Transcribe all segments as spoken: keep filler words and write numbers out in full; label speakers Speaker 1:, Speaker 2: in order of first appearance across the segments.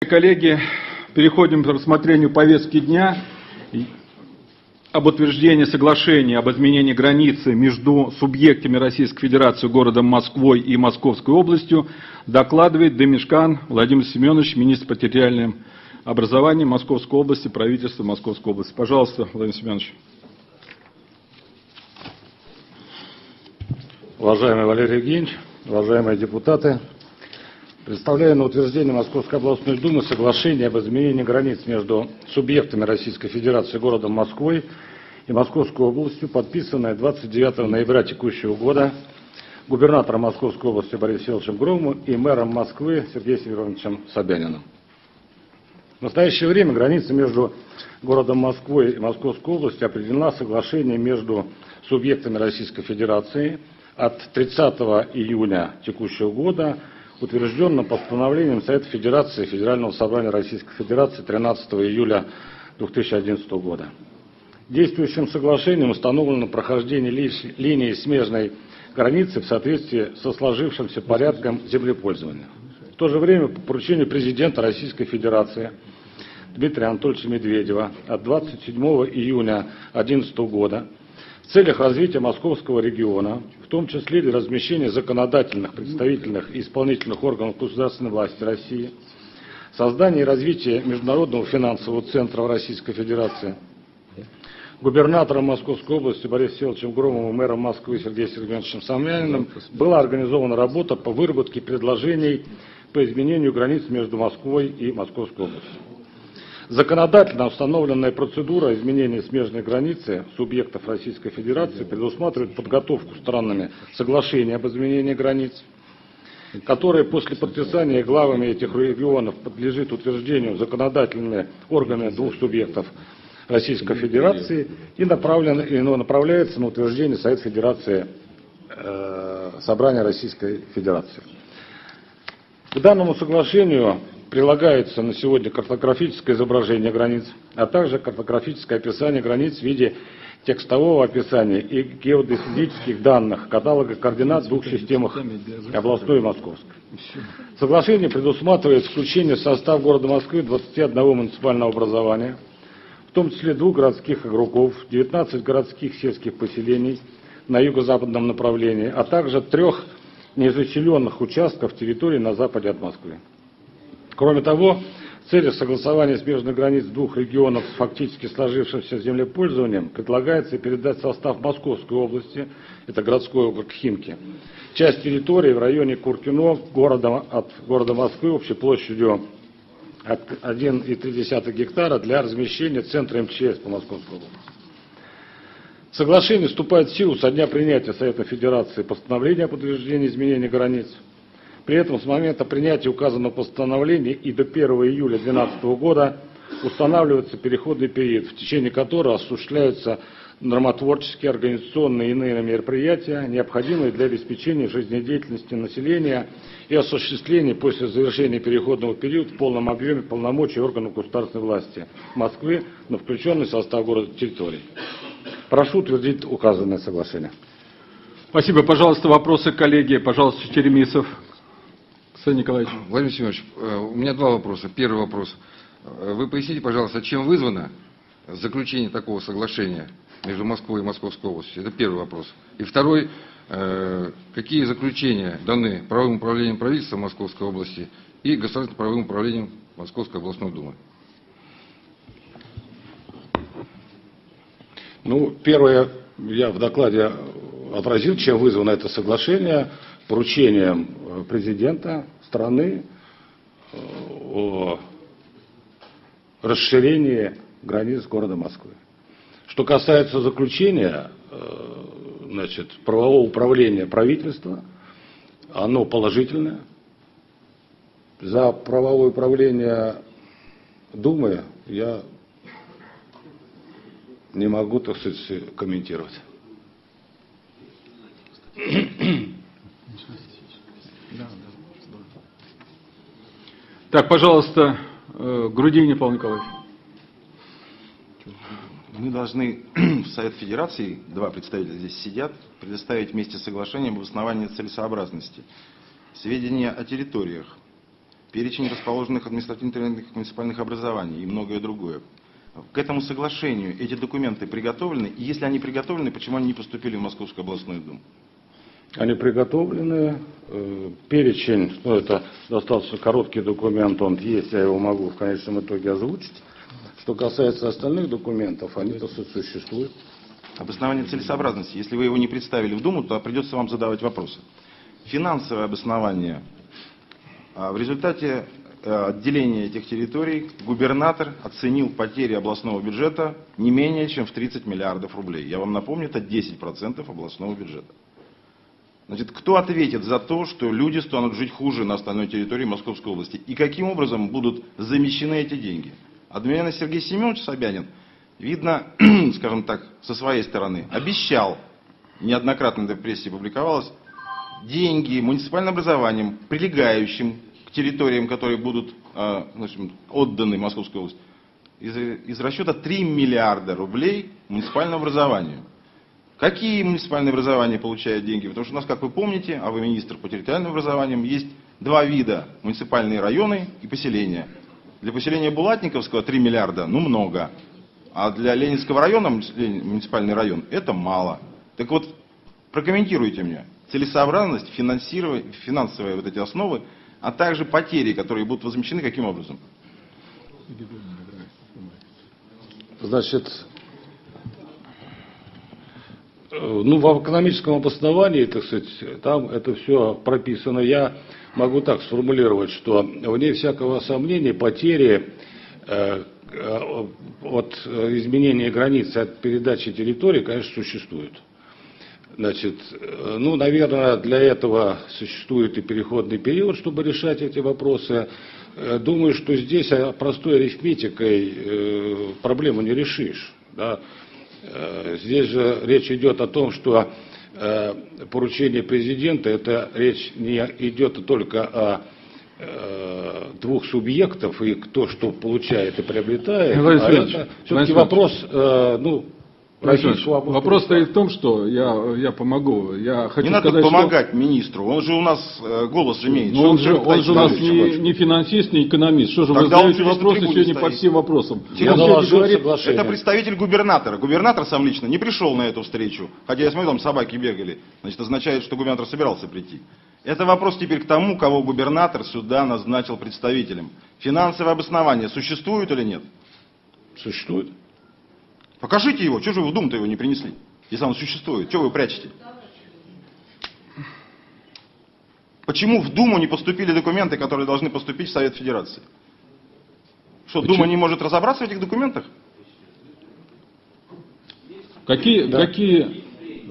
Speaker 1: коллеги, переходим к рассмотрению повестки дня об утверждении соглашения об изменении границы между субъектами Российской Федерации, городом Москвой и Московской областью. Докладывает Демешкан Владимир Семенович, министр по территориальному образованию Московской области, правительства Московской области. Пожалуйста, Владимир Семенович.
Speaker 2: Уважаемый Валерий Евгеньевич, уважаемые депутаты, представляю на утверждение Московской областной думы соглашение об изменении границ между субъектами Российской Федерации, городом Москвой и Московской областью, подписанное двадцать девятого ноября текущего года губернатором Московской области Борисом Всеволодовичем Громовым и мэром Москвы Сергеем Северовичем Собяниным. В настоящее время граница между городом Москвой и Московской областью определена соглашением между субъектами Российской Федерации от тридцатого июня текущего года, утвержденным постановлением Совета Федерации Федерального собрания Российской Федерации тринадцатого июля две тысячи одиннадцатого года. Действующим соглашением установлено прохождение линии смежной границы в соответствии со сложившимся порядком землепользования. В то же время по поручению президента Российской Федерации Дмитрия Анатольевича Медведева от двадцать седьмого июня две тысячи одиннадцатого года в целях развития Московского региона, в том числе для размещения законодательных, представительных и исполнительных органов государственной власти России, создания и развития Международного финансового центра в Российской Федерации, губернатором Московской области Борисом Всеволодовичем Громовым и мэром Москвы Сергеем Сергеевичем Собяниным была организована работа по выработке предложений по изменению границ между Москвой и Московской областью. Законодательно установленная процедура изменения смежной границы субъектов Российской Федерации предусматривает подготовку странами соглашения об изменении границ, которое после подписания главами этих регионов подлежит утверждению законодательными органами двух субъектов Российской Федерации и, направлено, и направляется на утверждение Совета Федерации э, Собрания Российской Федерации. К данному соглашению прилагается на сегодня картографическое изображение границ, а также картографическое описание границ в виде текстового описания и геодезических данных, каталога координат в двух системах, областной и московской. Соглашение предусматривает включение в состав города Москвы двадцати одного муниципального образования, в том числе двух городских округов, девятнадцати городских сельских поселений на юго-западном направлении, а также трех незаселенных участков территории на западе от Москвы. Кроме того, в целях согласования смежных границ двух регионов с фактически сложившимся землепользованием предлагается передать в состав Московской области, это городской округ Химки, часть территории в районе Куркино, города, от города Москвы общей площадью один и три десятых гектара для размещения центра эм че эс по Московской области. Соглашение вступает в силу со дня принятия Советом Федерации постановления об утверждении изменения границ. При этом с момента принятия указанного постановления и до первого июля две тысячи двенадцатого года устанавливается переходный период, в течение которого осуществляются нормотворческие, организационные и иные мероприятия, необходимые для обеспечения жизнедеятельности населения и осуществления после завершения переходного периода в полном объеме полномочий органов государственной власти Москвы на включенный в состав города территории. Прошу утвердить указанное соглашение.
Speaker 1: Спасибо. Пожалуйста, вопросы, коллеги. Пожалуйста, Черемисов. Александр Николаевич.
Speaker 3: Владимир Семенович, у меня два вопроса. Первый вопрос. Вы поясните, пожалуйста, чем вызвано заключение такого соглашения между Москвой и Московской областью? Это первый вопрос. И второй. Какие заключения даны правовым управлением правительства Московской области и государственным правовым управлением Московской областной думы?
Speaker 2: Ну, первое, я в докладе отразил, чем вызвано это соглашение, поручением президента страны о расширении границ города Москвы. Что касается заключения, значит, правового управления правительства, оно положительное. За правовое управление Думы я не могу, так сказать, комментировать.
Speaker 1: Так, пожалуйста, Грудинин Павел Николаевич.
Speaker 4: Мы должны в Совет Федерации, два представителя здесь сидят, предоставить вместе с соглашением об основании целесообразности сведения о территориях, перечень расположенных административных муниципальных образований и многое другое. К этому соглашению эти документы приготовлены, и если они приготовлены, почему они не поступили в Московскую областную думу?
Speaker 2: Они приготовлены. Э, Перечень, ну это достаточно короткий документ, он есть, я его могу в конечном итоге озвучить. Что касается остальных документов, они то существуют.
Speaker 4: Обоснование целесообразности. Если вы его не представили в Думу, то придется вам задавать вопросы. Финансовое обоснование. В результате отделения этих территорий губернатор оценил потери областного бюджета не менее чем в тридцать миллиардов рублей. Я вам напомню, это десять процентов областного бюджета. Значит, кто ответит за то, что люди станут жить хуже на остальной территории Московской области? И каким образом будут замещены эти деньги? Одновременно Сергей Семенович Собянин, видно, скажем так, со своей стороны, обещал, неоднократно это в прессе публиковалось, деньги муниципальным образованием, прилегающим к территориям, которые будут э, значит, отданы Московской области, из, из расчета три миллиарда рублей муниципальному образованию. Какие муниципальные образования получают деньги? Потому что у нас, как вы помните, а вы министр по территориальным образованиям, есть два вида: муниципальные районы и поселения. Для поселения Булатниковского три миллиарда, ну много. А для Ленинского района, муниципальный район, это мало. Так вот, прокомментируйте мне целесообразность, финансирование, финансовые вот эти основы, а также потери, которые будут возмещены, каким образом?
Speaker 2: Значит, ну, в экономическом обосновании, так сказать, там это все прописано. Я могу так сформулировать, что вне всякого сомнения потери э, э, от изменения границы, от передачи территории, конечно, существуют. Значит, ну, наверное, для этого существует и переходный период, чтобы решать эти вопросы. Думаю, что здесь простой арифметикой проблему не решишь. Да? Здесь же речь идет о том, что поручение президента, это речь не идет только о двух субъектов и кто что получает и приобретает,
Speaker 1: Владимир
Speaker 2: а
Speaker 1: Владимирович,
Speaker 2: это все-таки
Speaker 1: Владимир
Speaker 2: вопрос, ну, российского
Speaker 1: вопрос стоит в том, что я, я помогу. Я хочу
Speaker 4: не надо
Speaker 1: сказать,
Speaker 4: помогать
Speaker 1: что...
Speaker 4: министру, он же у нас э, голос же имеет.
Speaker 1: Но он
Speaker 4: Что
Speaker 1: же, он же у нас не, не финансист, не экономист. Что же
Speaker 4: Тогда
Speaker 1: вы
Speaker 4: он
Speaker 1: задаете
Speaker 4: здесь на
Speaker 1: вопросы
Speaker 4: трибуне
Speaker 1: сегодня по
Speaker 4: стоит.
Speaker 1: всем вопросам?
Speaker 2: Я
Speaker 1: Он
Speaker 2: доложил
Speaker 1: сегодня говорит,
Speaker 2: соглашение.
Speaker 4: Это представитель губернатора. Губернатор сам лично не пришел на эту встречу, хотя я смотрю, там собаки бегали. Значит, означает, что губернатор собирался прийти. Это вопрос теперь к тому, кого губернатор сюда назначил представителем. Финансовое обоснование существует или нет?
Speaker 2: Существует.
Speaker 4: Покажите его. Чего же вы в Думу-то его не принесли? Если он существует. Чего вы прячете? Почему в Думу не поступили документы, которые должны поступить в Совет Федерации? Что,
Speaker 1: Почему?
Speaker 4: Дума не может разобраться в этих документах?
Speaker 1: Какие,
Speaker 2: Да.
Speaker 1: какие,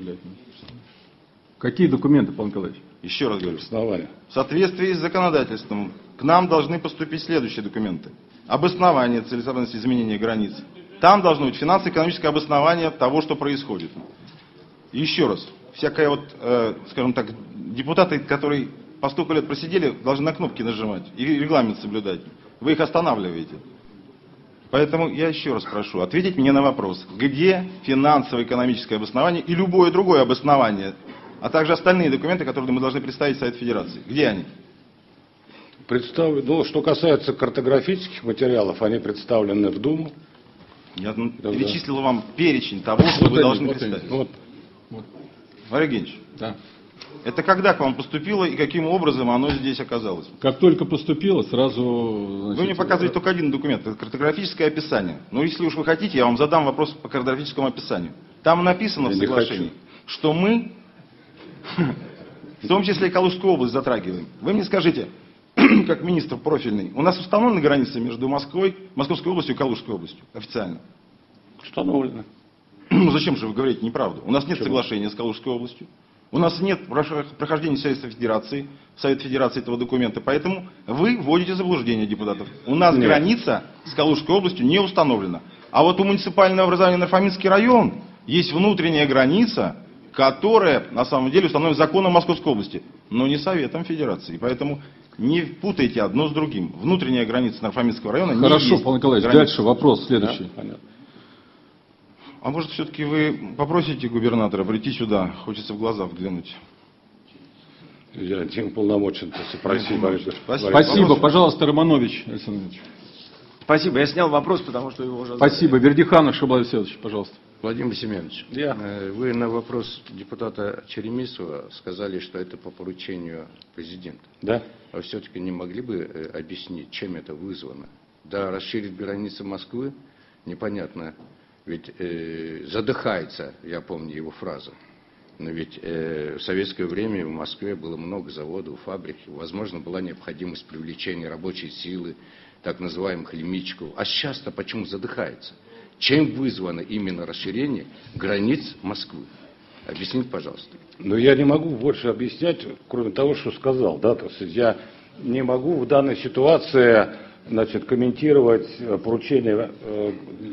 Speaker 1: какие документы, Павел Николаевич?
Speaker 4: Еще раз говорю.
Speaker 2: Основание.
Speaker 4: В соответствии с законодательством к нам должны поступить следующие документы. Обоснование целесообразности изменения границ. Там должно быть финансово-экономическое обоснование того, что происходит. И еще раз. Всякая вот, э, скажем так, депутаты, которые по столько лет просидели, должны на кнопки нажимать и регламент соблюдать. Вы их останавливаете. Поэтому я еще раз прошу ответить мне на вопрос, где финансово-экономическое обоснование и любое другое обоснование, а также остальные документы, которые мы должны представить в Совет Федерации. Где они?
Speaker 2: Представлю, ну, что касается картографических материалов, они представлены в Думу.
Speaker 4: Я ну,
Speaker 2: Да,
Speaker 4: перечислил вам перечень того, что
Speaker 1: Вот
Speaker 4: вы
Speaker 1: они,
Speaker 4: должны
Speaker 1: вот они.
Speaker 4: представить.
Speaker 2: Вот.
Speaker 4: Валерий Евгеньевич,
Speaker 1: Да.
Speaker 4: это когда к вам поступило и каким образом оно здесь оказалось?
Speaker 1: Как только поступило, сразу...
Speaker 4: Вы
Speaker 1: значит,
Speaker 4: мне показываете только один документ, это картографическое описание. Но если уж вы хотите, я вам задам вопрос по картографическому описанию. Там написано
Speaker 2: Я
Speaker 4: в
Speaker 2: не
Speaker 4: соглашении,
Speaker 2: хочу.
Speaker 4: что мы, в том числе и Калужскую область, затрагиваем. Вы мне скажите, как министр профильный, у нас установлены границы между Москвой, Московской областью и Калужской областью официально?
Speaker 2: Установлено.
Speaker 4: Ну зачем же вы говорите неправду? У нас нет
Speaker 2: Почему?
Speaker 4: соглашения с Калужской областью. У нас нет прохождения Совета Федерации, в Совет Федерации этого документа. Поэтому вы вводите в заблуждение депутатов. У нас
Speaker 2: Нет.
Speaker 4: граница с Калужской областью не установлена. А вот у муниципального образования Нарфаминский район есть внутренняя граница, которая на самом деле установлена законом Московской области, но не Советом Федерации. Поэтому не путайте одно с другим. Внутренняя граница Нарфаминского района не
Speaker 1: Хорошо,
Speaker 4: есть
Speaker 1: Павел Николаевич,
Speaker 4: граница.
Speaker 1: дальше вопрос
Speaker 2: Да?
Speaker 1: следующий.
Speaker 2: Понятно.
Speaker 4: А может, все-таки вы попросите губернатора прийти сюда? Хочется в глаза взглянуть.
Speaker 2: Я не уполномочен спросить.
Speaker 4: Спасибо.
Speaker 1: Спасибо. Пожалуйста, Романович Александр Ильич.
Speaker 5: Спасибо. Я снял вопрос, потому что его уже задали.
Speaker 1: Спасибо. Вердиханов Шабалай Васильевич, пожалуйста.
Speaker 6: Владимир Семенович,
Speaker 2: Я.
Speaker 6: э, вы на вопрос депутата Черемисова сказали, что это по поручению президента.
Speaker 2: Да?
Speaker 6: А все-таки не могли бы э, объяснить, чем это вызвано? Да, расширить границы Москвы, непонятно, ведь э, задыхается, я помню его фразу. Но ведь э, в советское время в Москве было много заводов, фабрик, возможно, была необходимость привлечения рабочей силы, так называемых лимитчиков. А сейчас-то почему задыхается? Чем вызвано именно расширение границ Москвы? Объясните, пожалуйста.
Speaker 2: Но я не могу больше объяснять, кроме того, что сказал. Да? То есть я не могу в данной ситуации, значит, комментировать поручение э,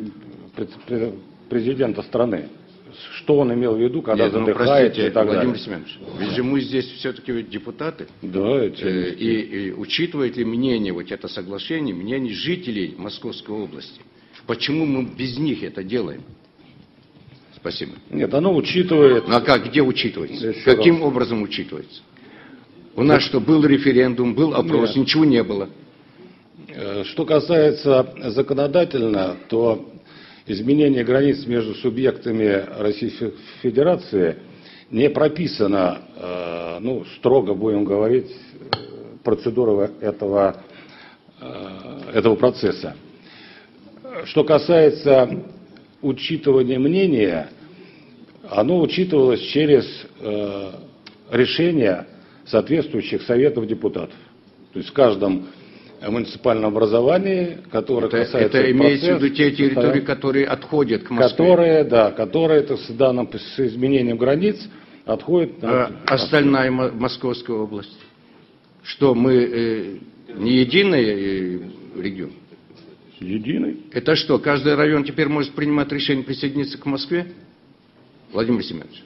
Speaker 2: президента страны. Что он имел в виду, когда
Speaker 6: Нет, ну,
Speaker 2: задыхается
Speaker 6: простите,
Speaker 2: и так
Speaker 6: Владимир
Speaker 2: далее.
Speaker 6: Семенович, ведь же мы здесь все-таки депутаты.
Speaker 2: Да, эти-
Speaker 6: Э, И, и учитывает ли мнение, вот это соглашение, мнение жителей Московской области? Почему мы без них это делаем? Спасибо.
Speaker 2: Нет, оно учитывает.
Speaker 6: Ну а как, где учитывается?
Speaker 2: Еще
Speaker 6: Каким
Speaker 2: раз.
Speaker 6: образом учитывается? У нас что, был референдум, был опрос,
Speaker 2: Нет.
Speaker 6: ничего не было.
Speaker 2: Э, Что касается законодательно, то изменение границ между субъектами Российской Федерации не прописано, э, ну, строго будем говорить, э, процедура этого, э, этого процесса. Что касается учитывания мнения, оно учитывалось через э, решения соответствующих советов депутатов. То есть в каждом муниципальном образовании, которое
Speaker 6: Это,
Speaker 2: касается...
Speaker 6: это имеется в виду те
Speaker 2: процесса,
Speaker 6: территории,
Speaker 2: да,
Speaker 6: которые отходят к Москве.
Speaker 2: которые, да, которые это с данным с изменением границ отходят на...
Speaker 6: А остальная Мо- Московская область. Что, мы э, не единый э, регион?
Speaker 2: Единый.
Speaker 6: Это что, каждый район теперь может принимать решение присоединиться к Москве? Владимир Семенович.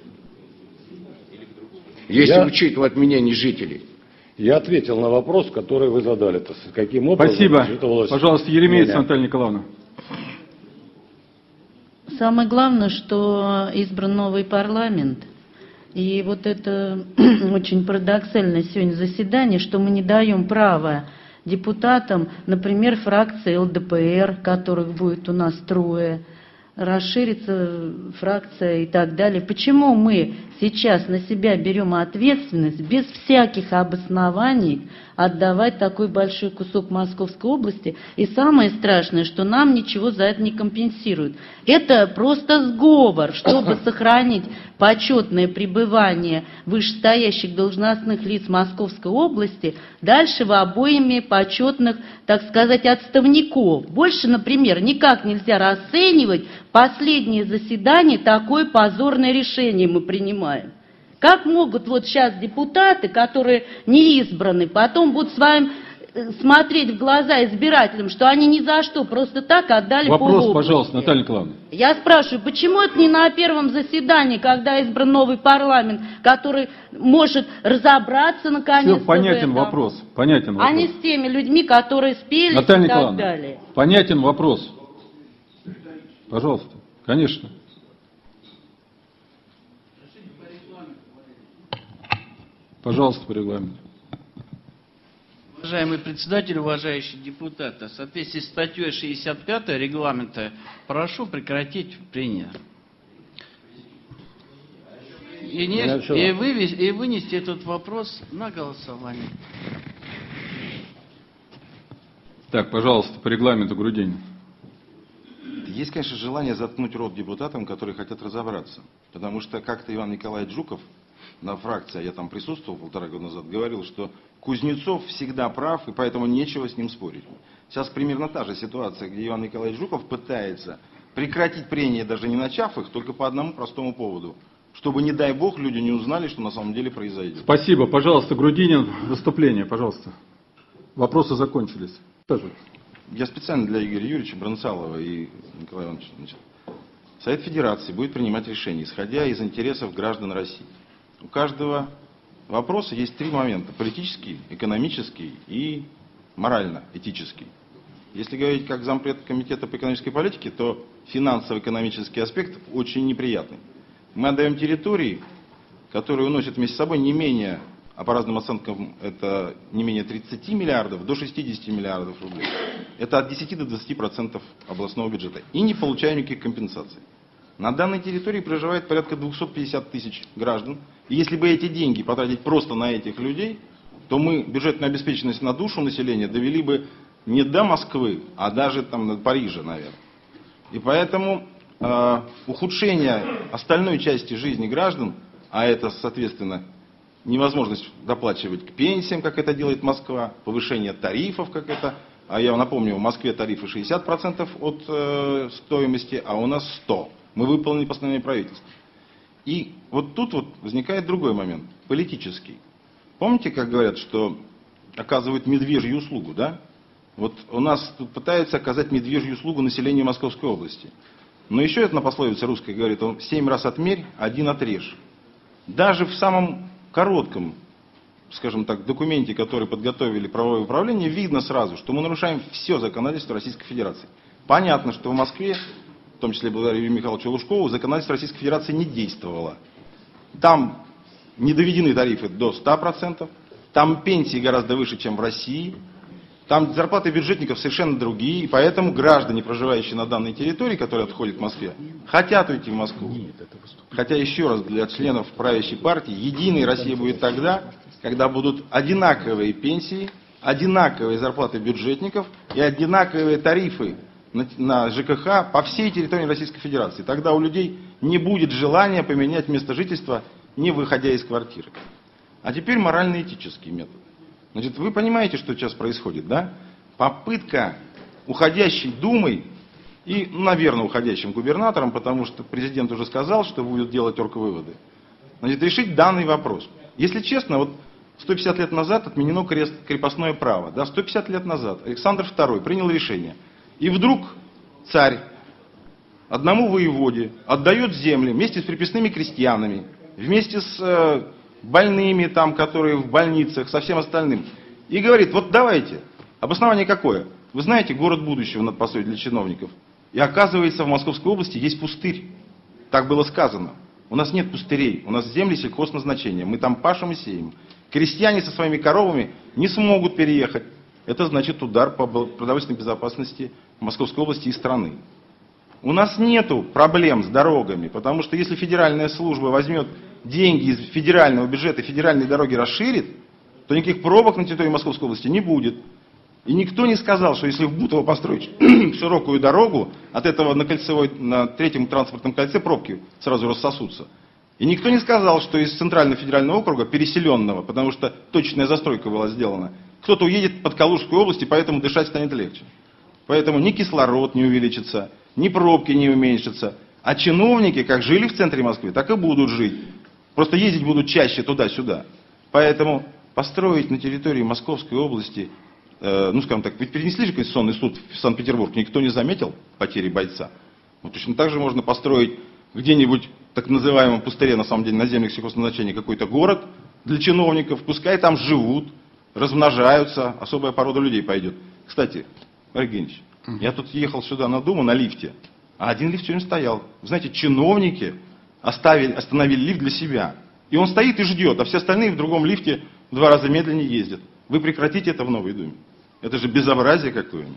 Speaker 6: Если
Speaker 2: Я-
Speaker 6: учитывать мнение жителей.
Speaker 2: Я ответил на вопрос, который вы задали. То есть, каким образом
Speaker 1: Спасибо.
Speaker 2: учитывалось
Speaker 1: Пожалуйста, Еремеец
Speaker 2: мнение.
Speaker 1: Наталья Николаевна.
Speaker 7: Самое главное, что избран новый парламент. И вот это очень парадоксальное сегодня заседание, что мы не даем права депутатам, например, фракции эл дэ пэ эр, которых будет у нас трое, расширится фракция и так далее. Почему мы сейчас на себя берем ответственность без всяких обоснований отдавать такой большой кусок Московской области? И самое страшное, что нам ничего за это не компенсируют. Это просто сговор, чтобы сохранить почетное пребывание вышестоящих должностных лиц Московской области дальше в обоими почетных, так сказать, отставников. Больше, например, никак нельзя расценивать последнее заседание, такое позорное решение мы принимаем. Как могут вот сейчас депутаты, которые не избраны, потом будут с вами э, смотреть в глаза избирателям, что они ни за что просто так отдали
Speaker 1: Вопрос,
Speaker 7: полуобласти?
Speaker 1: пожалуйста, Наталья Николаевна.
Speaker 7: Я спрашиваю, почему это не на первом заседании, когда избран новый парламент, который может разобраться наконец-то
Speaker 1: Все, понятен
Speaker 7: в этом,
Speaker 1: вопрос. Понятен
Speaker 7: а не
Speaker 1: вопрос.
Speaker 7: с теми людьми, которые спелись
Speaker 1: Наталья
Speaker 7: и так
Speaker 1: Николаевна,
Speaker 7: далее.
Speaker 1: понятен вопрос. Пожалуйста, конечно. Пожалуйста, по регламенту.
Speaker 8: Уважаемый председатель, уважаемые депутаты, в соответствии с статьей шестьдесят пятой регламента прошу прекратить прения. И, не-
Speaker 2: Хорошо.
Speaker 8: и вывес- и вынести этот вопрос на голосование.
Speaker 1: Так, пожалуйста, по регламенту Грудинин.
Speaker 4: Есть, конечно, желание заткнуть рот депутатам, которые хотят разобраться. Потому что как-то Иван Николаевич Жуков на фракции, я там присутствовал полтора года назад, говорил, что Кузнецов всегда прав, и поэтому нечего с ним спорить. Сейчас примерно та же ситуация, где Иван Николаевич Жуков пытается прекратить прения, даже не начав их, только по одному простому поводу. Чтобы, не дай бог, люди не узнали, что на самом деле произойдет.
Speaker 1: Спасибо. Пожалуйста, Грудинин, выступление, пожалуйста. Вопросы закончились. Тоже.
Speaker 4: Я специально для Игоря Юрьевича Бронцалова и Николая Ивановича. Значит, Совет Федерации будет принимать решения, исходя из интересов граждан России. У каждого вопроса есть три момента. Политический, экономический и морально-этический. Если говорить как зампред комитета по экономической политике, то финансово-экономический аспект очень неприятный. Мы отдаем территории, которые уносят вместе с собой не менее а по разным оценкам это не менее тридцати миллиардов, до шестидесяти миллиардов рублей. Это от десяти до двадцати процентов областного бюджета. И не получаем никаких компенсаций. На данной территории проживает порядка двухсот пятидесяти тысяч граждан. И если бы эти деньги потратить просто на этих людей, то мы бюджетную обеспеченность на душу населения довели бы не до Москвы, а даже там до Парижа, наверное. И поэтому э, ухудшение остальной части жизни граждан, а это, соответственно, невозможность доплачивать к пенсиям, как это делает Москва, повышение тарифов, как это, а я напомню, в Москве тарифы шестьдесят процентов от э, стоимости, а у нас сто процентов. Мы выполнили постановление правительства. И вот тут вот возникает другой момент, политический. Помните, как говорят, что оказывают медвежью услугу, да? Вот у нас тут пытаются оказать медвежью услугу населению Московской области. Но еще одна пословица русская говорит, он семь раз отмерь, один отрежь. Даже в самом коротком, скажем так, документе, который подготовили правовое управление, видно сразу, что мы нарушаем все законодательство Российской Федерации. Понятно, что в Москве, в том числе благодаря Юрию Михайловичу Лужкову, законодательство Российской Федерации не действовало. Там не доведены тарифы до ста процентов, там пенсии гораздо выше, чем в России, там зарплаты бюджетников совершенно другие, и поэтому граждане, проживающие на данной территории, которые отходят к Москве, хотят уйти в Москву. Хотя, еще раз, для членов правящей партии, единой Россия будет тогда, когда будут одинаковые пенсии, одинаковые зарплаты бюджетников и одинаковые тарифы на, на ЖКХ по всей территории Российской Федерации. Тогда у людей не будет желания поменять место жительства, не выходя из квартиры. А теперь морально-этический метод. Значит, вы понимаете, что сейчас происходит, да? Попытка уходящей Думой и, ну, наверное, уходящим губернатором, потому что президент уже сказал, что будет делать оргвыводы, значит, решить данный вопрос. Если честно, вот сто пятьдесят лет назад отменено крест, крепостное право. Да, сто пятьдесят лет назад Александр второй принял решение. И вдруг царь одному воеводе отдает земли вместе с приписными крестьянами, вместе с э, больными, там, которые в больницах, со всем остальным. И говорит, вот давайте, обоснование какое? Вы знаете, город будущего надо построить для чиновников. И оказывается, в Московской области есть пустырь. Так было сказано. У нас нет пустырей, у нас земли сельхозназначения. Мы там пашем и сеем. Крестьяне со своими коровами не смогут переехать. Это значит удар по продовольственной безопасности Московской области и страны. У нас нету проблем с дорогами, потому что если федеральная служба возьмет деньги из федерального бюджета и федеральные дороги расширит, то никаких пробок на территории Московской области не будет. И никто не сказал, что если в Бутово построить широкую дорогу, от этого на кольцевой, на третьем транспортном кольце пробки сразу рассосутся. И никто не сказал, что из Центрального федерального округа, переселенного, потому что точная застройка была сделана, кто-то уедет под Калужскую область, и поэтому дышать станет легче. Поэтому ни кислород не увеличится, ни пробки не уменьшатся. А чиновники, как жили в центре Москвы, так и будут жить. Просто ездить будут чаще туда-сюда. Поэтому построить на территории Московской области, э, ну скажем так, ведь перенесли же Конституционный суд в Санкт-Петербург, никто не заметил потери бойца. Вот точно так же можно построить где-нибудь в так называемом пустыре, на самом деле, на землях сельхозназначения, какой-то город для чиновников, пускай там живут, размножаются, особая порода людей пойдет. Кстати, Олег Евгеньевич, я тут ехал сюда на Думу на лифте, а один лифт все время стоял. Вы знаете, чиновники оставили, остановили лифт для себя. И он стоит и ждет, а все остальные в другом лифте в два раза медленнее ездят. Вы прекратите это в Новой Думе. Это же безобразие какое-нибудь.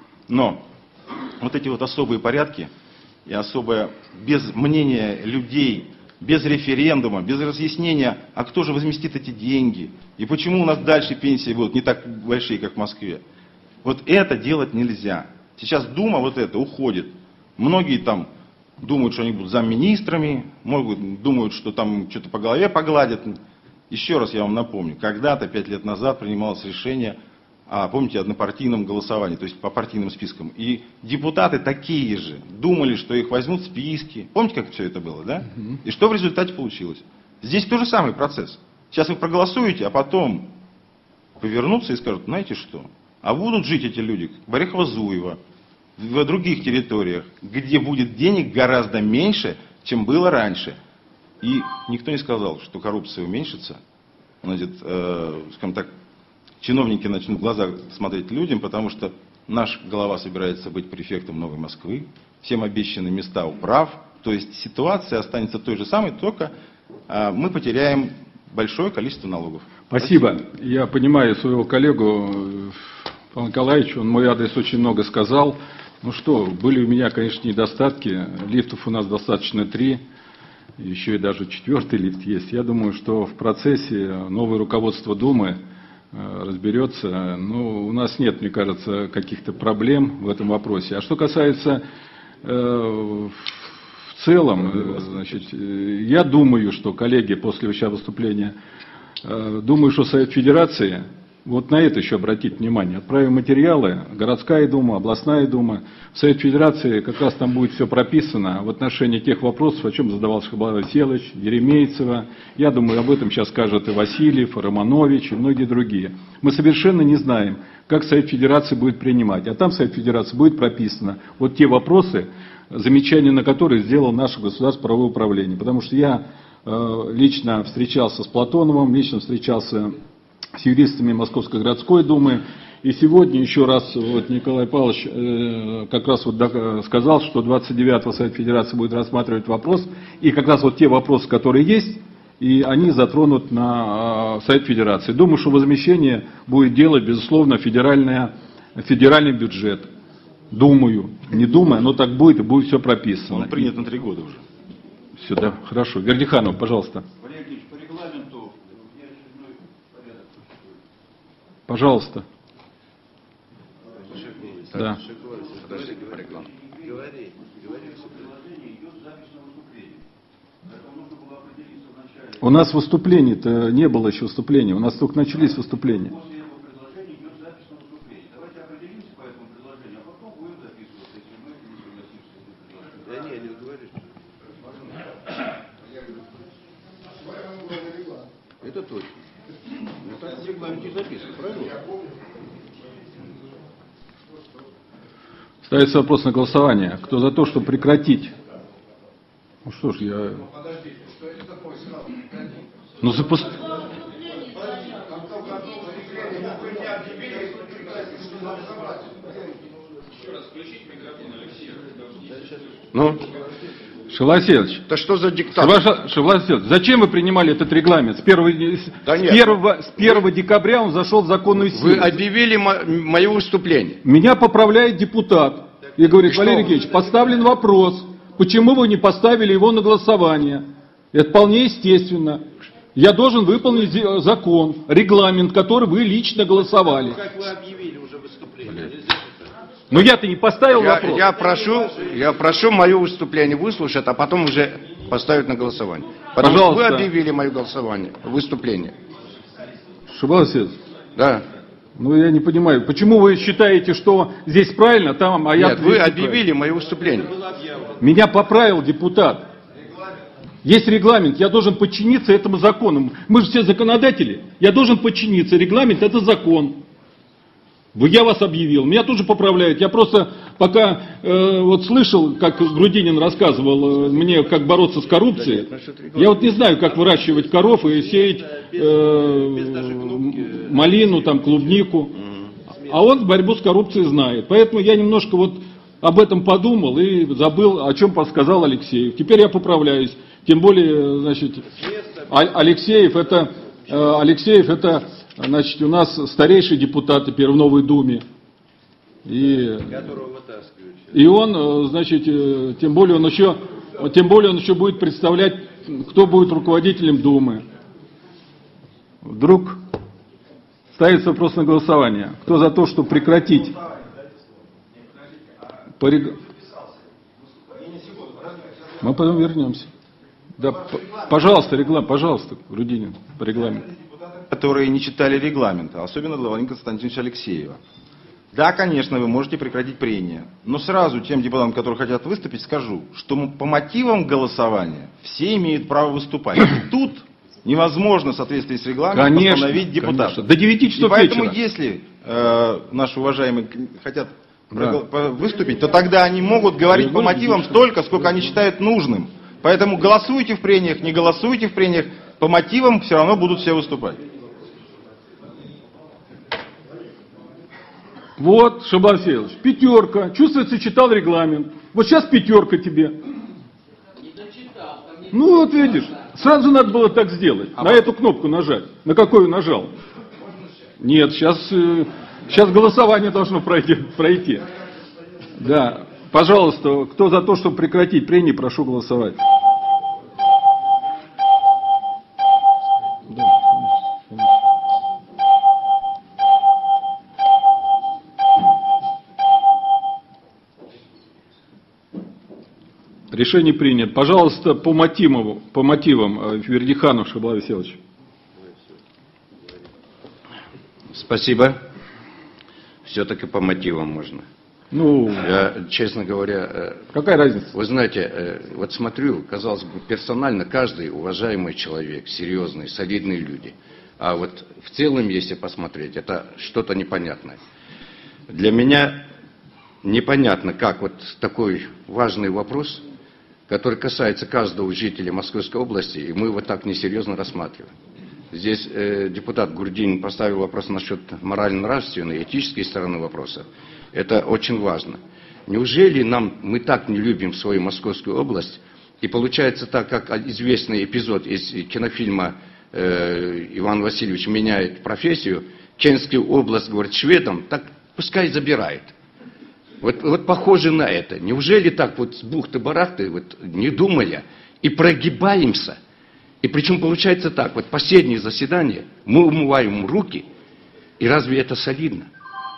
Speaker 4: Но вот эти вот особые порядки и особое, без мнения людей, без референдума, без разъяснения, а кто же возместит эти деньги, и почему у нас дальше пенсии будут не так большие, как в Москве. Вот это делать нельзя. Сейчас Дума вот это уходит. Многие там думают, что они будут замминистрами, могут, думают, что там что-то по голове погладят. Еще раз я вам напомню, когда-то, пять лет назад, принималось решение о, помните, однопартийном голосовании, то есть по партийным спискам. И депутаты такие же думали, что их возьмут в списки. Помните, как все это было, да? И что в результате получилось? Здесь тот же самый процесс. Сейчас вы проголосуете, а потом повернутся и скажут, знаете что? А будут жить эти люди в Орехово-Зуево, в других территориях, где будет денег гораздо меньше, чем было раньше. И никто не сказал, что коррупция уменьшится. Значит, э, скажем так, чиновники начнут в глаза смотреть людям, потому что наш глава собирается быть префектом Новой Москвы, всем обещаны места управ. То есть ситуация останется той же самой, только э, мы потеряем большое количество налогов.
Speaker 1: Спасибо. Я понимаю своего коллегу Павла Николаевича, он мой адрес очень много сказал. Ну что, были у меня, конечно, недостатки. Лифтов у нас достаточно три, еще и даже четвертый лифт есть. Я думаю, что в процессе новое руководство Думы разберется. Но у нас нет, мне кажется, каких-то проблем в этом вопросе. А что касается э, в целом, значит, я думаю, что коллеги после сейчас выступления, э, думаю, что Совет Федерации, вот на это еще обратить внимание. Отправим материалы, городская дума, областная дума. В Совет Федерации как раз там будет все прописано в отношении тех вопросов, о чем задавал Шабал Васильевич, Еремейцева. Я думаю, об этом сейчас скажет и Васильев, и Романович, и многие другие. Мы совершенно не знаем, как Совет Федерации будет принимать. А там Совет Федерации будет прописано вот те вопросы, замечания на которые сделал наше государственное правовое управление. Потому что я э, лично встречался с Платоновым, лично встречался с юристами Московской городской думы. И сегодня еще раз вот Николай Павлович э, как раз вот сказал, что двадцать девятого Совет Федерации будет рассматривать вопрос. И как раз вот те вопросы, которые есть, и они затронут на э, Совет Федерации. Думаю, что возмещение будет делать, безусловно, федеральная, федеральный бюджет. Думаю, не думаю, но так будет, и будет все прописано.
Speaker 4: Он принят на три года уже.
Speaker 1: Все, да, хорошо. Вердиханов, пожалуйста. Пожалуйста. Да. У нас выступлений-то не было еще выступлений, у нас только начались выступления.
Speaker 6: Это точно. Ну так в регламенте записано, правильно?
Speaker 1: Ставится вопрос на голосование. Кто за то, чтобы прекратить? Ну что ж, я... Ну запуск...
Speaker 6: Ну?
Speaker 1: Шевлат Васильевич,
Speaker 6: Да что за диктат?
Speaker 1: Шевлат Васильевич, зачем вы принимали этот регламент? С первого,
Speaker 6: Да
Speaker 1: с
Speaker 6: нет.
Speaker 1: первого, с первого декабря он зашел в законную силу.
Speaker 6: Вы объявили мо- мое выступление.
Speaker 1: Меня поправляет депутат и говорит:
Speaker 6: И
Speaker 1: Валерий
Speaker 6: что?
Speaker 1: Евгеньевич, поставлен вопрос, почему вы не поставили его на голосование? Это вполне естественно. Я должен выполнить зи- закон, регламент, который вы лично голосовали.
Speaker 5: Как вы объявили уже выступление?
Speaker 1: Но я-то не поставил
Speaker 6: Я,
Speaker 1: вопрос.
Speaker 6: я прошу, я прошу мое выступление выслушать, а потом уже поставить на голосование. Потому что вы
Speaker 1: Пожалуйста.
Speaker 6: объявили мое голосование, выступление.
Speaker 1: Шевлат Васильевич,
Speaker 6: Да.
Speaker 1: ну я не понимаю, почему вы считаете, что здесь правильно, там, а я...
Speaker 6: Нет, вы
Speaker 1: здесь
Speaker 6: объявили мое выступление.
Speaker 1: неправильно? Меня поправил депутат. Есть регламент, я должен подчиниться этому закону. Мы же все законодатели. Я должен подчиниться. Регламент — это закон. Вы- Я вас объявил, меня тут же поправляют. Я просто пока э, вот слышал, как Грудинин рассказывал э, мне, как бороться с коррупцией. Я вот не знаю, как выращивать коров и сеять э, малину, там, клубнику. А он борьбу с коррупцией знает. Поэтому я немножко вот об этом подумал и забыл, о чем подсказал Алексеев. Теперь я поправляюсь. Тем более, значит, А- Алексеев это, э, Алексеев это, значит, у нас старейший депутат теперь в Новой Думе. И, и он, э, значит, э, тем более он еще, тем более он еще будет представлять, кто будет руководителем Думы. Вдруг ставится вопрос на голосование. Кто за то, чтобы прекратить? По рег- Мы потом вернемся. Да, п- пожалуйста, регламент, пожалуйста, Грудинин, по регламенту.
Speaker 4: Которые не читали регламента, особенно для Владимира Константиновича Алексеева. Да, конечно, вы можете прекратить прения, но сразу тем депутатам, которые хотят выступить, скажу, что м- по мотивам голосования все имеют право выступать. И тут невозможно в соответствии с регламентом
Speaker 1: Конечно,
Speaker 4: остановить депутата.
Speaker 1: конечно. До девяти часов
Speaker 4: И поэтому,
Speaker 1: вечера.
Speaker 4: если э, наши уважаемые к- хотят
Speaker 1: Да.
Speaker 4: прогол- по- выступить, то тогда они могут говорить по мотивам столько, сколько они считают нужным. Поэтому голосуйте в прениях, не голосуйте в прениях, по мотивам все равно будут все выступать.
Speaker 1: Вот, Шабан Васильевич, пятерка. Чувствуется, читал регламент. Вот сейчас пятерка тебе. Ну вот видишь. Сразу надо было так сделать.
Speaker 4: А
Speaker 1: на
Speaker 4: вот-
Speaker 1: эту кнопку нажать. На какую нажал? Нет, сейчас, сейчас голосование должно пройти, пройти. Да. Пожалуйста, кто за то, чтобы прекратить прения, прошу голосовать. Решение принято. Пожалуйста, по мотивам, по мотивам Вердиханов Шаблай Васильевич.
Speaker 6: Спасибо. Все-таки по мотивам можно.
Speaker 1: Ну,
Speaker 6: Я, честно говоря, э,
Speaker 1: какая разница?
Speaker 6: вы знаете, э, вот смотрю, казалось бы, персонально каждый уважаемый человек, серьезный, солидные люди. А вот в целом, если посмотреть, это что-то непонятное. Для меня непонятно, как вот такой важный вопрос, который касается каждого жителя Московской области, и мы его так несерьезно рассматриваем. Здесь э, депутат Гурдин поставил вопрос насчет морально-нравственной, этической стороны вопроса. Это очень важно. Неужели нам, мы так не любим свою Московскую область, и получается так, как известный эпизод из кинофильма э, «Иван Васильевич меняет профессию», Кенскую область, говорит, шведам, так пускай забирает. Вот, вот похоже на это. Неужели так вот с бухты-барахты, вот, не думая, и прогибаемся? И причем получается так, вот последнее заседание, мы умываем руки, и разве это солидно?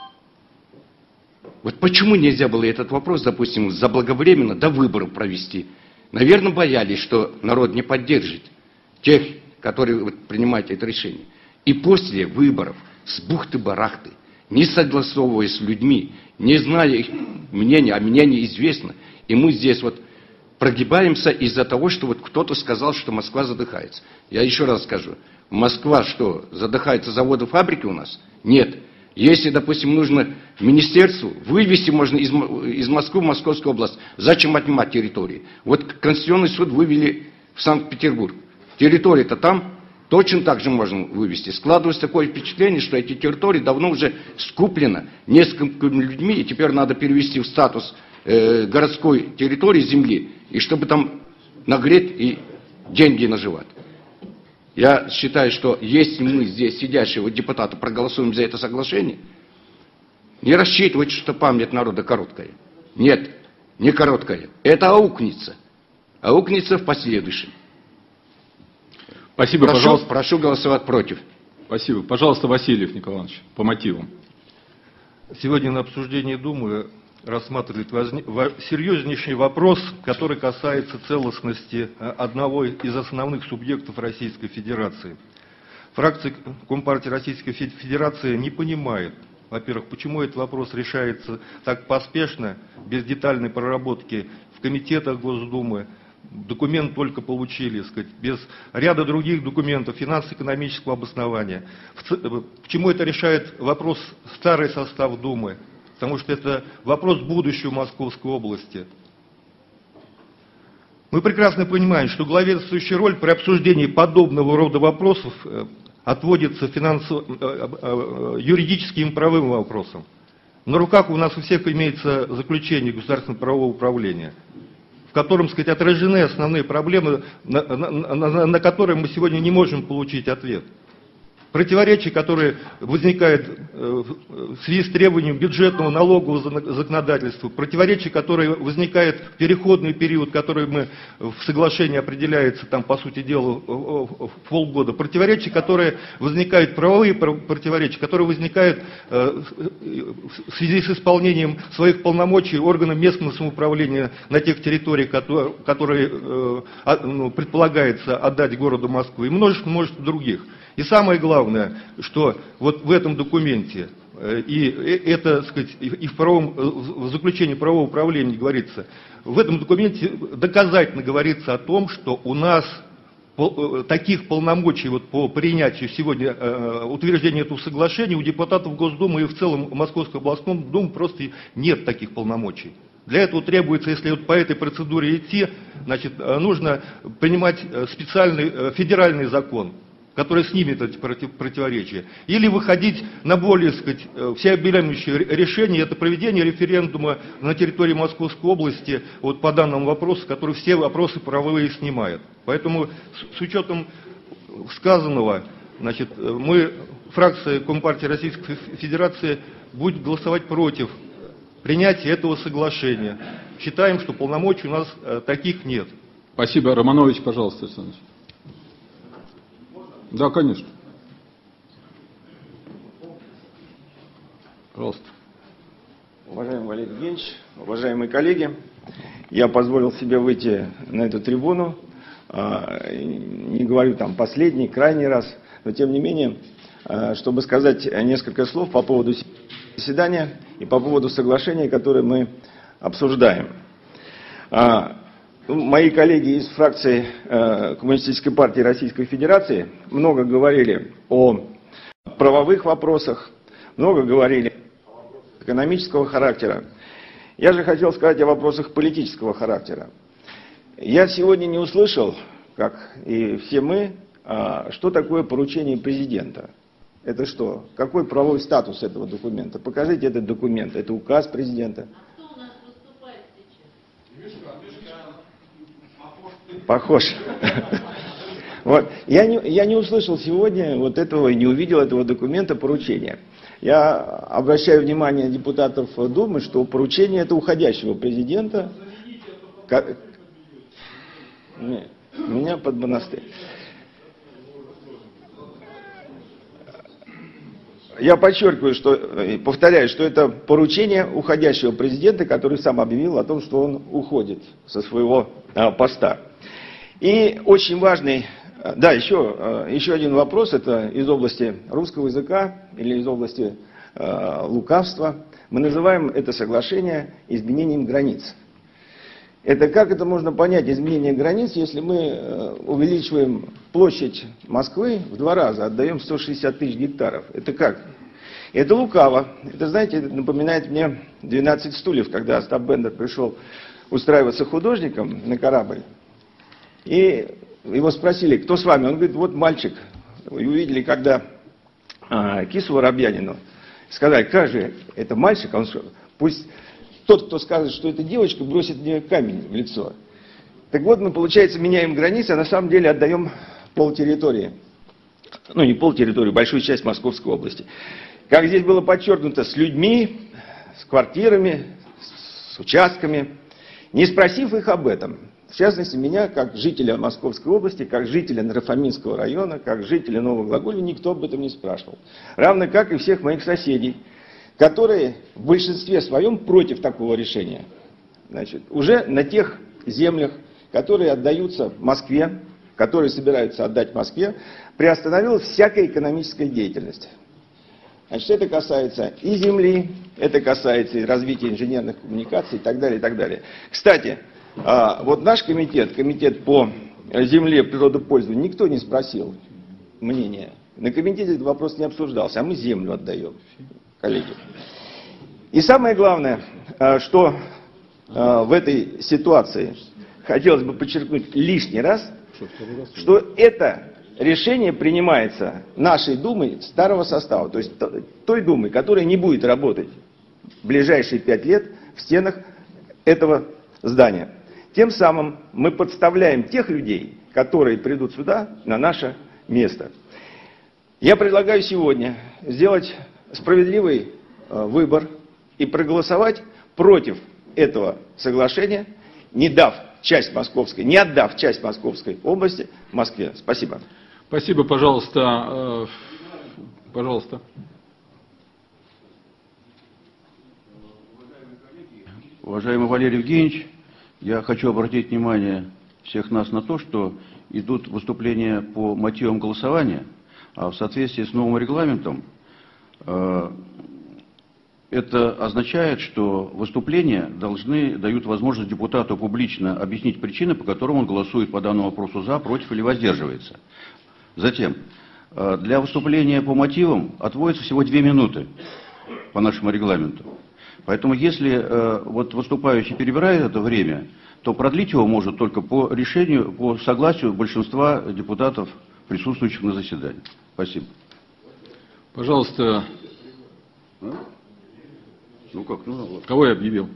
Speaker 6: Вот почему нельзя было этот вопрос, допустим, заблаговременно до выборов провести? Наверное, боялись, что народ не поддержит тех, которые вот принимают это решение. И после выборов с бухты-барахты, не согласовываясь с людьми, не зная их мнения, а мнение известно, и мы здесь вот прогибаемся из-за того, что вот кто-то сказал, что Москва задыхается. Я еще раз скажу, Москва что, задыхается заводы, фабрики у нас? Нет. Если, допустим, нужно министерству, вывести можно из, из Москвы в Московскую область. Зачем отнимать территории? Вот Конституционный суд вывели в Санкт-Петербург. Территория-то там точно так же можно вывести. Складывается такое впечатление, что эти территории давно уже скуплены несколькими людьми, и теперь надо перевести в статус э, городской территории земли, и чтобы там нагреть и деньги наживать. Я считаю, что если мы здесь, сидящие вот депутаты, проголосуем за это соглашение, не рассчитывайте, что память народа короткая. Нет, не короткая. Это аукнется. Аукнется в последующем.
Speaker 1: Спасибо,
Speaker 6: прошу,
Speaker 1: пожалуйста.
Speaker 6: Прошу голосовать против.
Speaker 1: Спасибо. Пожалуйста, Васильев Николай Иванович, по мотивам.
Speaker 9: Сегодня на обсуждении Думы рассматривает возник, серьезнейший вопрос, который касается целостности одного из основных субъектов Российской Федерации. Фракция Компартии Российской Федерации не понимает, во-первых, почему этот вопрос решается так поспешно, без детальной проработки в комитетах Госдумы. Документ только получили, сказать, без ряда других документов, финансово-экономического обоснования. Почему это решает вопрос старый состав Думы? Потому что это вопрос будущего Московской области. Мы прекрасно понимаем, что главенствующая роль при обсуждении подобного рода вопросов отводится финансово, юридическим и правовым вопросам. На руках у нас у всех имеется заключение Государственного правового управления, в котором, сказать, отражены основные проблемы, на, на, на, на которые мы сегодня не можем получить ответ. Противоречия, которые возникают в связи с требованием бюджетного налогового законодательства, противоречия, которые возникают в переходный период, который мы в соглашении определяется, там, по сути дела, в полгода, противоречия, которые возникают, правовые противоречия, которые возникают в связи с исполнением своих полномочий органам местного самоуправления на тех территориях, которые, которые ну, предполагается отдать городу Москву, и множество, множество других. И самое главное, что вот в этом документе, и это, так сказать, и в, правовом, в заключении правового управления говорится, в этом документе доказательно говорится о том, что у нас таких полномочий вот по принятию сегодня утверждения этого соглашения у депутатов Госдумы и в целом Московской областной Думы просто нет таких полномочий. Для этого требуется, если вот по этой процедуре идти, значит, нужно принимать специальный федеральный закон, который снимет эти против- противоречия, или выходить на более, так сказать, всеобъемлющее решение, это проведение референдума на территории Московской области вот по данному вопросу, который все вопросы правовые снимает. Поэтому с, с учетом сказанного, значит, мы, фракция Компартии Российской Федерации, будет голосовать против принятия этого соглашения. Считаем, что полномочий у нас э, таких нет.
Speaker 1: Спасибо. Романович, пожалуйста, Александр Ильич. Да, конечно. Пожалуйста.
Speaker 10: Уважаемый Валерий Евгеньевич, уважаемые коллеги, я позволил себе выйти на эту трибуну, не говорю там последний, крайний раз, но тем не менее, чтобы сказать несколько слов по поводу заседания и по поводу соглашения, которое мы обсуждаем. Мои коллеги из фракции Коммунистической партии Российской Федерации много говорили о правовых вопросах, много говорили о экономического характера. Я же хотел сказать о вопросах политического характера. Я сегодня не услышал, как и все мы, что такое поручение президента. Это что? Какой правовой статус этого документа? Покажите этот документ. Это указ президента. Похож. Вот. Я, не, я не услышал сегодня вот этого, не увидел этого документа поручения. Я обращаю внимание депутатов Думы, что поручение это уходящего президента. Как... Нет, меня под монастырь. Я подчеркиваю, что, повторяю, что это поручение уходящего президента, который сам объявил о том, что он уходит со своего а, поста. И очень важный, да, еще, еще один вопрос, это из области русского языка или из области э, лукавства. Мы называем это соглашение изменением границ. Это как это можно понять, изменение границ, если мы э, увеличиваем площадь Москвы в два раза, отдаем сто шестьдесят тысяч гектаров. Это как? Это лукаво. Это, знаете, это напоминает мне двенадцать стульев, когда Остап Бендер пришел устраиваться художником на корабль. И его спросили, кто с вами? Он говорит, вот мальчик. И увидели, когда а, Кису Воробьянину сказали, как же это мальчик? Он сказал, пусть тот, кто скажет, что это девочка, бросит мне камень в лицо. Так вот, мы, получается, меняем границы, а на самом деле отдаем полтерритории. Ну, не полтерритории, большую часть Московской области. Как здесь было подчеркнуто, с людьми, с квартирами, с участками, не спросив их об этом. В частности, меня, как жителя Московской области, как жителя Нарфаминского района, как жителя Нового Глаголева, никто об этом не спрашивал. Равно как и всех моих соседей, которые в большинстве своем против такого решения. Значит, уже на тех землях, которые отдаются Москве, которые собираются отдать Москве, приостановилась всякая экономическая деятельность. Значит, это касается и земли, это касается и развития инженерных коммуникаций и так далее, и так далее. Кстати, вот наш комитет, комитет по земле, природопользованию, никто не спросил мнения. На комитете этот вопрос не обсуждался, а мы землю отдаем, коллеги. И самое главное, что в этой ситуации хотелось бы подчеркнуть лишний раз, что это решение принимается нашей Думой старого состава, то есть той Думы, которая не будет работать в ближайшие пять лет в стенах этого здания. Тем самым мы подставляем тех людей, которые придут сюда на наше место. Я предлагаю сегодня сделать справедливый э, выбор и проголосовать против этого соглашения, не дав часть Московской, не отдав часть Московской области Москве. Спасибо.
Speaker 1: Спасибо, пожалуйста. Э, пожалуйста.
Speaker 11: Уважаемый Валерий Евгеньевич, я хочу обратить внимание всех нас на то, что идут выступления по мотивам голосования, а в соответствии с новым регламентом э, это означает, что выступления должны, дают возможность депутату публично объяснить причины, по которым он голосует по данному вопросу за, против или воздерживается. Затем, э, для выступления по мотивам отводится всего две минуты по нашему регламенту. Поэтому если э, вот выступающий перебирает это время, то продлить его может только по решению, по согласию большинства депутатов присутствующих на заседании. Спасибо.
Speaker 1: Пожалуйста.
Speaker 11: А? Ну как, ну вот.
Speaker 1: Кого я объявил?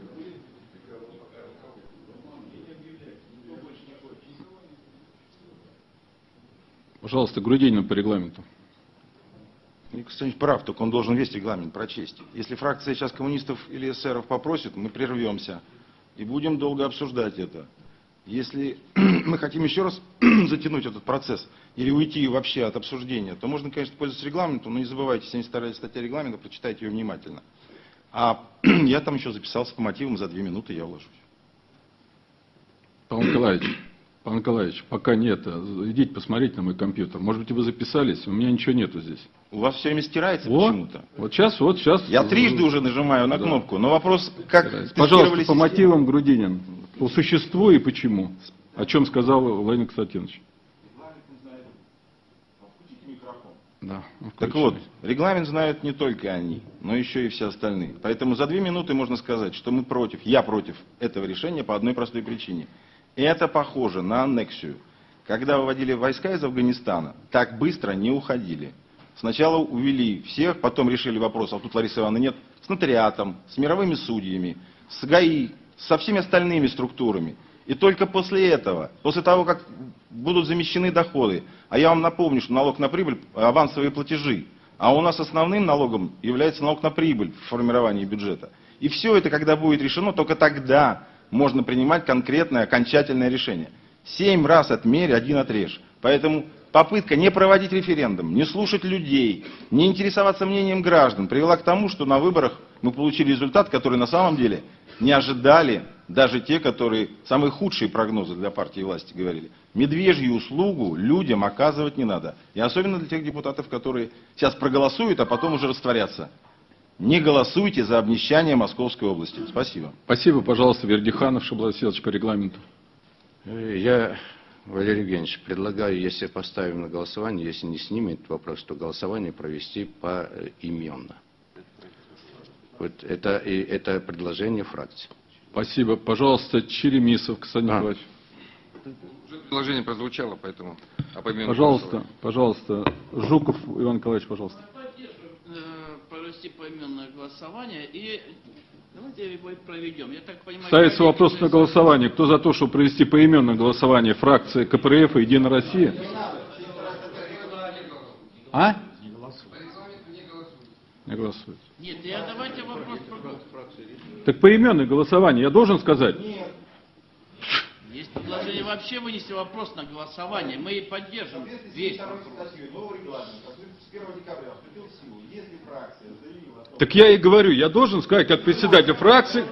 Speaker 1: Пожалуйста, Грудинин по регламенту.
Speaker 4: Николай Константинович прав, только он должен весь регламент прочесть. Если фракция сейчас коммунистов или эсеров попросит, мы прервемся и будем долго обсуждать это. Если мы хотим еще раз затянуть этот процесс или уйти вообще от обсуждения, то можно, конечно, пользоваться регламентом, но не забывайте, семьдесят вторая статья регламента, прочитайте ее внимательно. А я там еще записался по мотивам, за две минуты я уложусь.
Speaker 1: Павел Николаевич, Павел Николаевич, пока нет, идите посмотрите на мой компьютер. Может быть, вы записались, у меня ничего нету здесь.
Speaker 4: У вас все время стирается
Speaker 1: вот,
Speaker 4: почему-то.
Speaker 1: Вот сейчас, вот сейчас.
Speaker 4: Я трижды уже нажимаю на
Speaker 1: да.
Speaker 4: кнопку, но вопрос, как
Speaker 1: Пожалуйста, по
Speaker 4: систему?
Speaker 1: мотивам Грудинин. По существу и почему? О чем сказал Владимир Константинович. Да,
Speaker 4: так вот, регламент знают не только они, но еще и все остальные. Поэтому за две минуты можно сказать, что мы против, я против этого решения по одной простой причине. Это похоже на аннексию. Когда выводили войска из Афганистана, так быстро не уходили. Сначала увели всех, потом решили вопрос, а тут Ларисы Ивановны нет, с нотариатом, с мировыми судьями, с ГАИ, со всеми остальными структурами. И только после этого, после того, как будут замещены доходы, а я вам напомню, что налог на прибыль – авансовые платежи, а у нас основным налогом является налог на прибыль в формировании бюджета. И все это, когда будет решено, только тогда можно принимать конкретное, окончательное решение. Семь раз отмерь, один отрежь. Поэтому попытка не проводить референдум, не слушать людей, не интересоваться мнением граждан привела к тому, что на выборах мы получили результат, который на самом деле не ожидали даже те, которые самые худшие прогнозы для партии и власти говорили. Медвежью услугу людям оказывать не надо. И особенно для тех депутатов, которые сейчас проголосуют, а потом уже растворятся. Не голосуйте за обнищание Московской области. Спасибо.
Speaker 1: Спасибо, пожалуйста, Вердиханов Шаблат Васильевич по регламенту.
Speaker 6: Я, Валерий Евгеньевич, предлагаю, если поставим на голосование, если не снимет вопрос, то голосование провести поименно. Вот это, это предложение фракции.
Speaker 1: Спасибо. Пожалуйста, Черемисов Константин
Speaker 6: А.
Speaker 1: Николаевич.
Speaker 3: Уже предложение прозвучало, поэтому...
Speaker 1: Пожалуйста, пожалуйста. Жуков Иван Николаевич, пожалуйста.
Speaker 8: Провести поименное голосование и давайте его проведем. Я так понимаю,
Speaker 1: Ставится вопрос на голосование. Кто за то, чтобы провести поименное голосование фракции КПРФ и Единая Россия? А? Не голосует.
Speaker 8: Нет, я давайте вопрос про...
Speaker 1: Так поименное голосование я должен сказать?
Speaker 8: Нет. Есть предложение вообще вынести вопрос на голосование. Мы и поддержим весь вопрос.
Speaker 1: Так я и говорю, я должен сказать, как председатель фракции.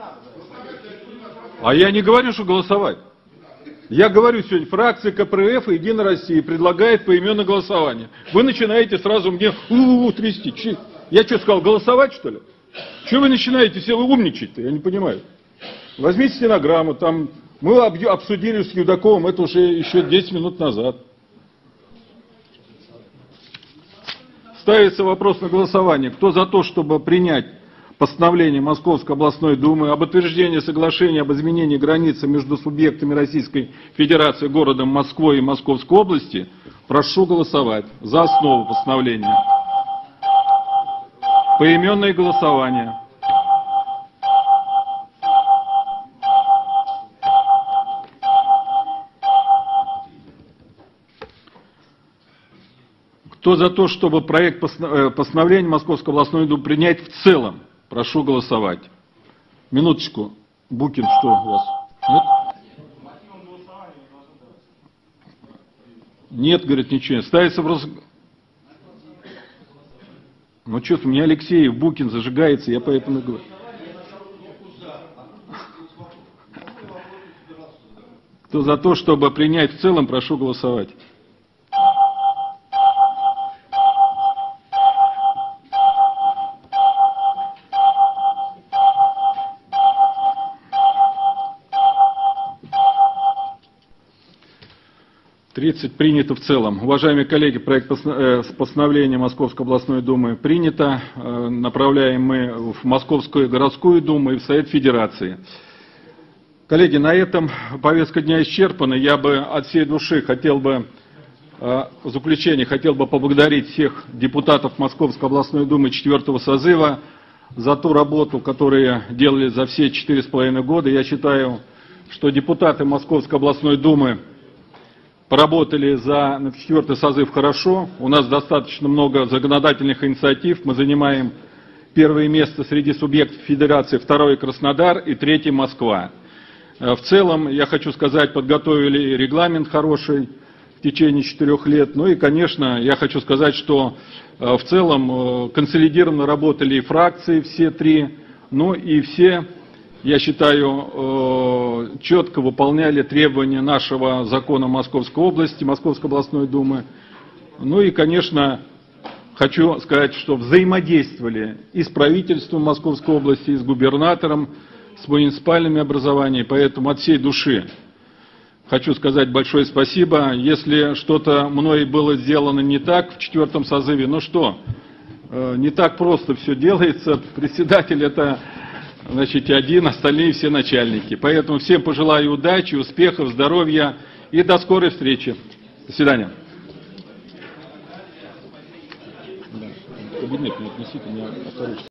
Speaker 1: А я не говорю, что голосовать. Я говорю сегодня, фракция КПРФ и Единая Россия предлагает поименное голосование. Вы начинаете сразу мне у-у-у трясти. Че? Я что сказал, голосовать что ли? Чего вы начинаете все умничать-то? Я не понимаю. Возьмите стенограмму, там мы обсудили с Юдаковым это уже еще десять минут назад. Ставится вопрос на голосование. Кто за то, чтобы принять постановление Московской областной думы об утверждении соглашения об изменении границы между субъектами Российской Федерации, городом Москвой и Московской области, прошу голосовать за основу постановления. Поименное голосование. Кто за то, чтобы проект постановления Московской областной думы принять в целом? Прошу голосовать. Минуточку. Букин, что у вас? Нет? Нет, говорит, ничего. Ставится вопрос... Ну что, у меня Алексеев, Букин зажигается, я поэтому говорю. Кто за то, чтобы принять в целом, прошу голосовать. тридцать принято в целом. Уважаемые коллеги, проект постановления Московской областной думы принято. Направляем мы в Московскую городскую думу и в Совет Федерации. Коллеги, на этом повестка дня исчерпана. Я бы от всей души хотел бы В заключение хотел бы поблагодарить всех депутатов Московской областной думы четвертого созыва за ту работу, которую делали за все четыре с половиной года. Я считаю, что депутаты Московской областной думы поработали за четвертый созыв хорошо. У нас достаточно много законодательных инициатив. Мы занимаем первое место среди субъектов федерации, второе Краснодар и третье Москва. В целом, я хочу сказать, подготовили регламент хороший в течение четырех лет. Ну и, конечно, я хочу сказать, что в целом консолидированно работали и фракции, все три, ну и все, я считаю, четко выполняли требования нашего закона Московской области, Московской областной думы. Ну и, конечно, хочу сказать, что взаимодействовали и с правительством Московской области, и с губернатором, с муниципальными образованиями, поэтому от всей души хочу сказать большое спасибо. Если что-то мной было сделано не так в четвертом созыве, ну что, не так просто все делается. Председатель это, значит, один, остальные все начальники. Поэтому всем пожелаю удачи, успехов, здоровья и до скорой встречи. До свидания. Кабинет не отнесите, у меня авторучка.